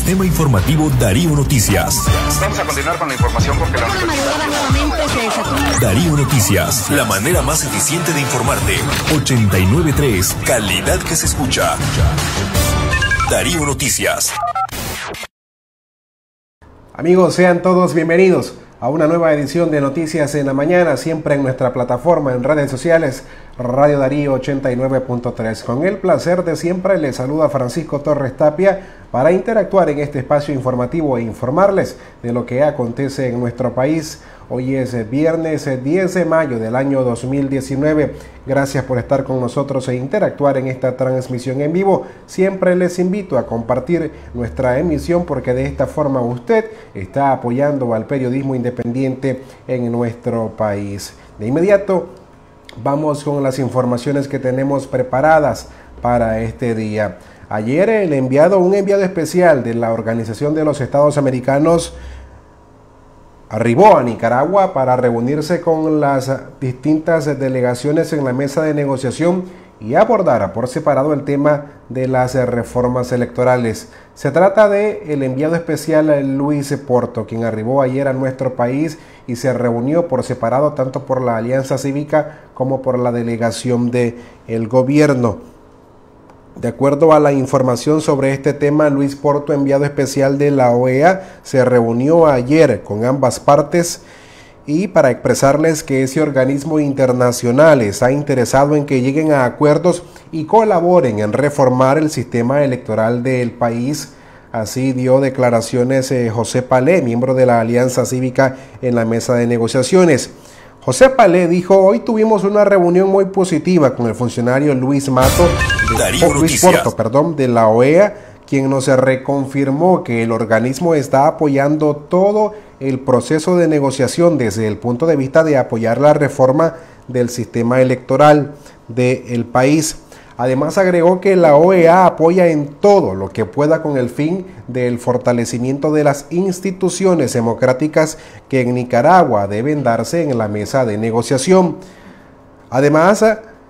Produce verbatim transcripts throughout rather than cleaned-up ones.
Sistema Informativo Darío Noticias. Vamos a continuar con la información porque la nuevamente se Darío Noticias, la manera más eficiente de informarte. ochenta y nueve punto tres, calidad que se escucha. Darío Noticias. Amigos, sean todos bienvenidos a una nueva edición de Noticias en la Mañana, siempre en nuestra plataforma en redes sociales, Radio Darío ochenta y nueve punto tres. Con el placer de siempre, les saluda Francisco Torres Tapia para interactuar en este espacio informativo e informarles de lo que acontece en nuestro país. Hoy es viernes diez de mayo del año dos mil diecinueve. Gracias por estar con nosotros e interactuar en esta transmisión en vivo. Siempre les invito a compartir nuestra emisión porque de esta forma usted está apoyando al periodismo independiente en nuestro país. De inmediato vamos con las informaciones que tenemos preparadas para este día. Ayer el enviado, un enviado especial de la Organización de los Estados Americanos arribó a Nicaragua para reunirse con las distintas delegaciones en la mesa de negociación y abordar por separado el tema de las reformas electorales. Se trata de el enviado especial Luis Porto, quien arribó ayer a nuestro país y se reunió por separado tanto por la Alianza Cívica como por la delegación del gobierno. De acuerdo a la información sobre este tema, Luis Porto, enviado especial de la O E A, se reunió ayer con ambas partes y para expresarles que ese organismo internacional está interesado en que lleguen a acuerdos y colaboren en reformar el sistema electoral del país. Así dio declaraciones eh, José Palé, miembro de la Alianza Cívica en la mesa de negociaciones. José Palé dijo: hoy tuvimos una reunión muy positiva con el funcionario Luis Mato, de, oh, Luis Porto, perdón, de la O E A, quien nos reconfirmó que el organismo está apoyando todo el proceso de negociación desde el punto de vista de apoyar la reforma del sistema electoral del país. Además agregó que la O E A apoya en todo lo que pueda con el fin del fortalecimiento de las instituciones democráticas que en Nicaragua deben darse en la mesa de negociación. Además,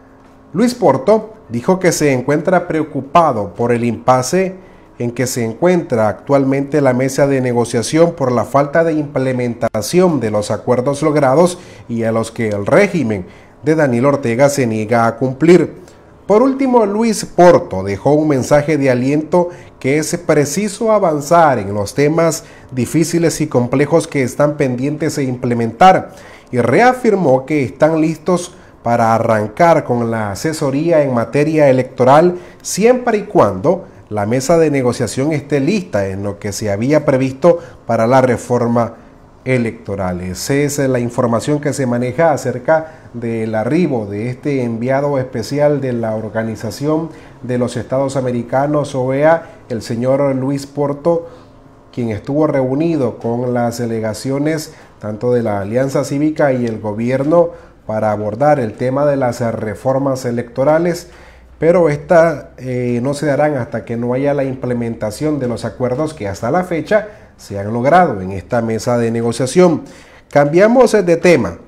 Luis Porto dijo que se encuentra preocupado por el impasse en que se encuentra actualmente la mesa de negociación por la falta de implementación de los acuerdos logrados y a los que el régimen de Daniel Ortega se niega a cumplir. Por último, Luis Porto dejó un mensaje de aliento que es preciso avanzar en los temas difíciles y complejos que están pendientes de implementar y reafirmó que están listos para arrancar con la asesoría en materia electoral siempre y cuando la mesa de negociación esté lista en lo que se había previsto para la reforma electoral. Esa es la información que se maneja acerca del arribo de este enviado especial de la Organización de los Estados Americanos, O E A, el señor Luis Porto, quien estuvo reunido con las delegaciones tanto de la Alianza Cívica y el gobierno para abordar el tema de las reformas electorales, pero estas eh, no se darán hasta que no haya la implementación de los acuerdos que hasta la fecha se han logrado en esta mesa de negociación. Cambiamos de tema.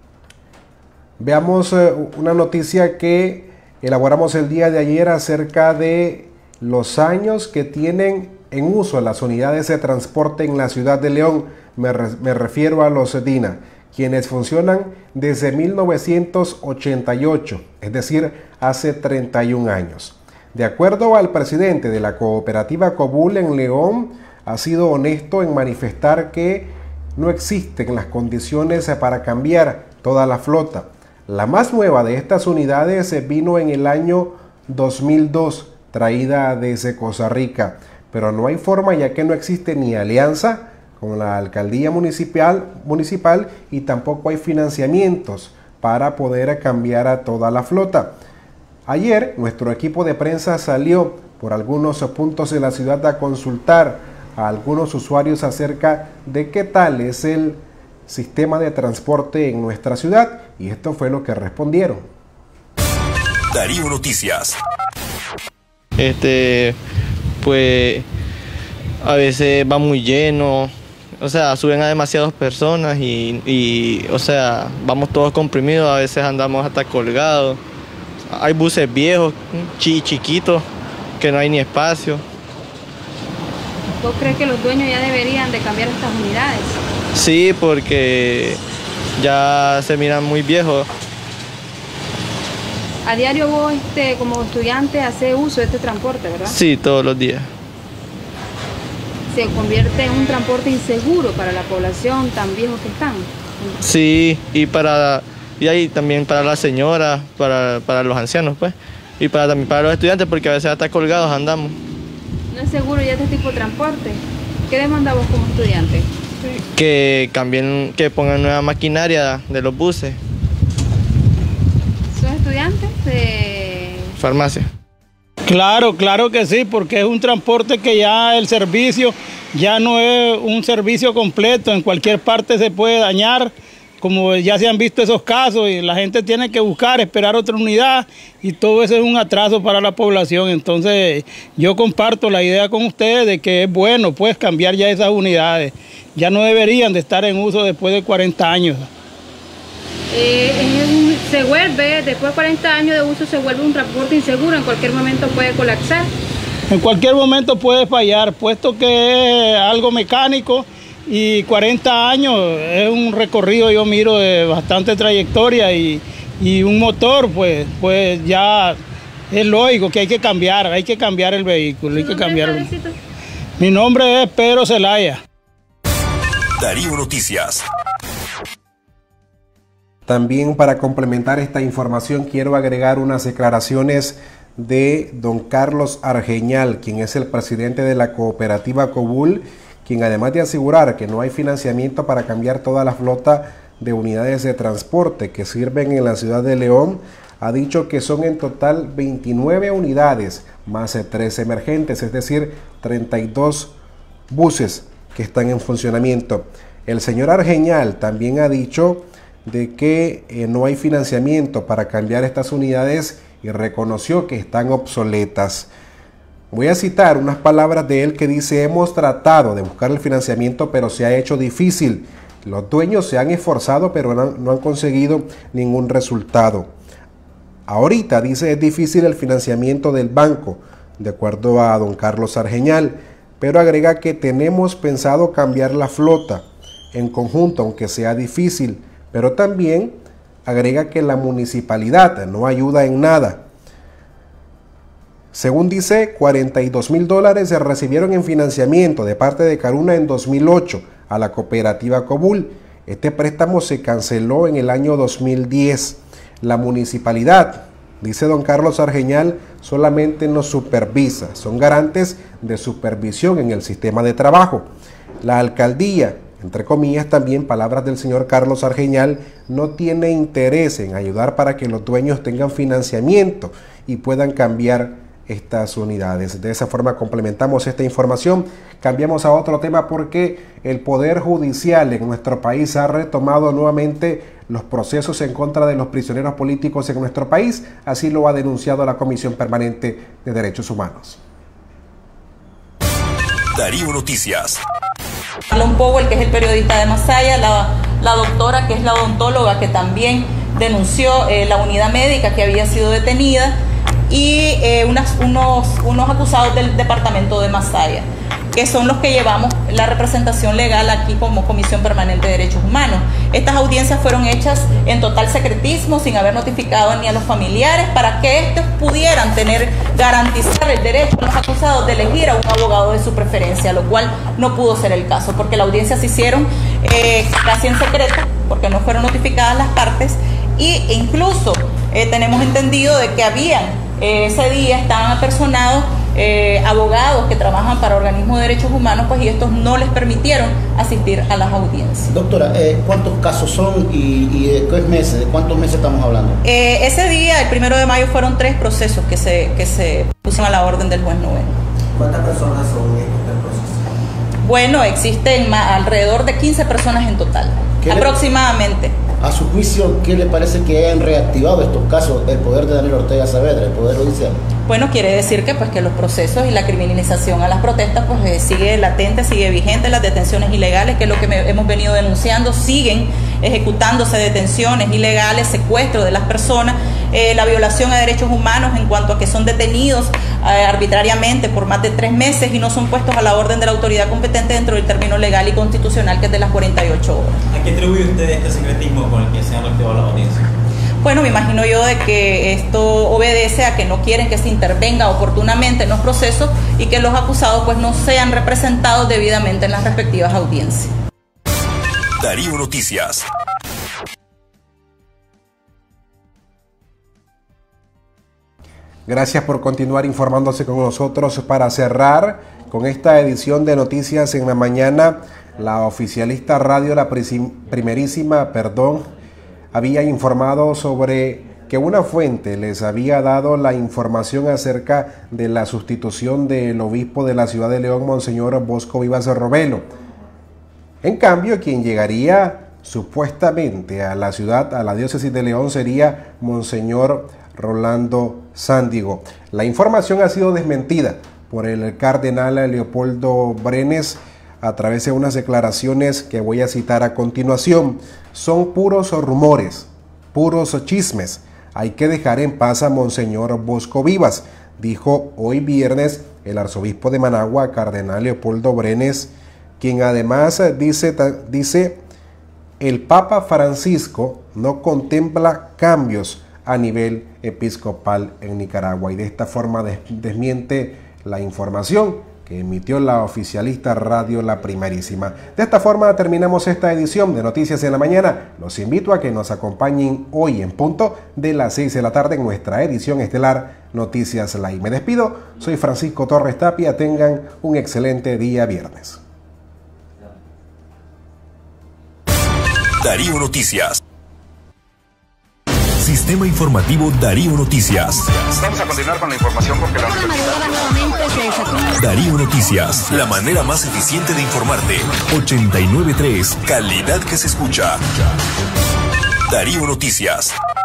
Veamos eh, una noticia que elaboramos el día de ayer acerca de los años que tienen en uso las unidades de transporte en la ciudad de León. Me, re, me refiero a los DINA, quienes funcionan desde mil novecientos ochenta y ocho, es decir, hace treinta y un años. De acuerdo al presidente de la cooperativa Cobul en León, ha sido honesto en manifestar que no existen las condiciones para cambiar toda la flota. La más nueva de estas unidades vino en el año dos mil dos, traída desde Costa Rica, pero no hay forma ya que no existe ni alianza con la alcaldía municipal, municipal y tampoco hay financiamientos para poder cambiar a toda la flota. Ayer nuestro equipo de prensa salió por algunos puntos de la ciudad a consultar a algunos usuarios acerca de qué tal es el sistema de transporte en nuestra ciudad y esto fue lo que respondieron. Darío Noticias. Este, pues a veces va muy lleno, o sea, suben a demasiadas personas y, y o sea, vamos todos comprimidos, a veces andamos hasta colgados. Hay buses viejos, chi, chiquitos, que no hay ni espacio. ¿Vos crees que los dueños ya deberían de cambiar estas unidades? Sí, porque ya se miran muy viejos. A diario vos, este, como estudiante, haces uso de este transporte, ¿verdad? Sí, todos los días. Se convierte en un transporte inseguro para la población tan viejos que están. Sí, y para y ahí también para las señoras, para, para los ancianos, pues, y para también para los estudiantes, porque a veces hasta colgados andamos. ¿No es seguro ya este tipo de transporte? ¿Qué demanda vos como estudiante? Que cambien, que pongan nueva maquinaria de los buses. ¿Sos estudiante de Farmacia. Claro, claro que sí, porque es un transporte que ya el servicio ya no es un servicio completo, en cualquier parte se puede dañar, como ya se han visto esos casos, y la gente tiene que buscar, esperar otra unidad, y todo eso es un atraso para la población. Entonces yo comparto la idea con ustedes de que es bueno pues cambiar ya esas unidades, ya no deberían de estar en uso después de cuarenta años. Eh, se vuelve, después de cuarenta años de uso, se vuelve un transporte inseguro, en cualquier momento puede colapsar. En cualquier momento puede fallar, puesto que es algo mecánico y cuarenta años es un recorrido, yo miro, de bastante trayectoria y, y un motor, pues, pues ya es lógico que hay que cambiar, hay que cambiar el vehículo, hay que cambiarlo. Mi nombre es Pedro Zelaya. Darío Noticias. También para complementar esta información quiero agregar unas declaraciones de don Carlos Argeñal, quien es el presidente de la cooperativa Cobul, quien además de asegurar que no hay financiamiento para cambiar toda la flota de unidades de transporte que sirven en la ciudad de León, ha dicho que son en total veintinueve unidades, más de tres emergentes, es decir, treinta y dos buses que están en funcionamiento. El señor Argeñal también ha dicho de que eh, no hay financiamiento para cambiar estas unidades y reconoció que están obsoletas. Voy a citar unas palabras de él que dice: hemos tratado de buscar el financiamiento, pero se ha hecho difícil. Los dueños se han esforzado, pero no, no han conseguido ningún resultado. Ahorita, dice, es difícil el financiamiento del banco, de acuerdo a don Carlos Argeñal, pero agrega que tenemos pensado cambiar la flota en conjunto, aunque sea difícil, pero también agrega que la municipalidad no ayuda en nada. Según dice, cuarenta y dos mil dólares se recibieron en financiamiento de parte de Caruna en dos mil ocho a la cooperativa Cobul. Este préstamo se canceló en el año dos mil diez. La municipalidad, dice don Carlos Argeñal, solamente nos supervisa, son garantes de supervisión en el sistema de trabajo. La alcaldía, entre comillas también, palabras del señor Carlos Argeñal, no tiene interés en ayudar para que los dueños tengan financiamiento y puedan cambiar estas unidades. De esa forma complementamos esta información. Cambiamos a otro tema porque el Poder Judicial en nuestro país ha retomado nuevamente los procesos en contra de los prisioneros políticos en nuestro país. Así lo ha denunciado la Comisión Permanente de Derechos Humanos. Darío Noticias. Marlon Powell, que es el periodista de Masaya, la, la doctora, que es la odontóloga, que también denunció eh, la unidad médica que había sido detenida, y eh, unas, unos, unos acusados del departamento de Masaya, que son los que llevamos la representación legal aquí como Comisión Permanente de Derechos Humanos. Estas audiencias fueron hechas en total secretismo, sin haber notificado ni a los familiares, para que estos pudieran tener, garantizar el derecho a los acusados de elegir a un abogado de su preferencia, lo cual no pudo ser el caso, porque las audiencias se hicieron eh, casi en secreto, porque no fueron notificadas las partes, e incluso eh, tenemos entendido de que habían, eh, ese día estaban apersonados Eh, abogados que trabajan para organismos de derechos humanos, pues, y estos no les permitieron asistir a las audiencias. Doctora, eh, ¿cuántos casos son y, y de qué meses, de cuántos meses estamos hablando? Eh, ese día, el primero de mayo, fueron tres procesos que se, que se pusieron a la orden del juez noveno. ¿Cuántas personas son estos tres procesos? Bueno, existen más, alrededor de quince personas en total, aproximadamente. Le, a su juicio, ¿qué le parece que hayan reactivado estos casos el poder de Daniel Ortega Saavedra, el Poder Judicial? Bueno, quiere decir que pues que los procesos y la criminalización a las protestas pues eh, sigue latente, sigue vigente, las detenciones ilegales, que es lo que me, hemos venido denunciando, siguen ejecutándose detenciones ilegales, secuestro de las personas, eh, la violación a derechos humanos en cuanto a que son detenidos eh, arbitrariamente por más de tres meses y no son puestos a la orden de la autoridad competente dentro del término legal y constitucional, que es de las cuarenta y ocho horas. ¿A qué atribuye usted este secretismo con el que se han reactivado la audiencia? Bueno, me imagino yo de que esto obedece a que no quieren que se intervenga oportunamente en los procesos y que los acusados pues no sean representados debidamente en las respectivas audiencias. Darío Noticias. Gracias por continuar informándose con nosotros. Para cerrar con esta edición de Noticias en la Mañana, la oficialista radio La Primerísima, perdón, había informado sobre que una fuente les había dado la información acerca de la sustitución del obispo de la ciudad de León, Monseñor Bosco Vivas Robelo. En cambio, quien llegaría supuestamente a la ciudad, a la diócesis de León, sería Monseñor Rolando Sándigo. La información ha sido desmentida por el cardenal Leopoldo Brenes a través de unas declaraciones que voy a citar a continuación. Son puros rumores, puros chismes. Hay que dejar en paz a Monseñor Bosco Vivas, dijo hoy viernes el arzobispo de Managua, cardenal Leopoldo Brenes, quien además dice, dice el Papa Francisco no contempla cambios a nivel episcopal en Nicaragua, y de esta forma des desmiente la información que emitió la oficialista radio La Primerísima. De esta forma terminamos esta edición de Noticias en la Mañana. Los invito a que nos acompañen hoy en punto de las seis de la tarde en nuestra edición estelar Noticias Live. Me despido, soy Francisco Torres Tapia, tengan un excelente día viernes. Darío Noticias. Sistema Informativo Darío Noticias. Vamos a continuar con la información porque la universidad... Darío Noticias, la manera más eficiente de informarte. ochenta y nueve punto tres, calidad que se escucha. Darío Noticias.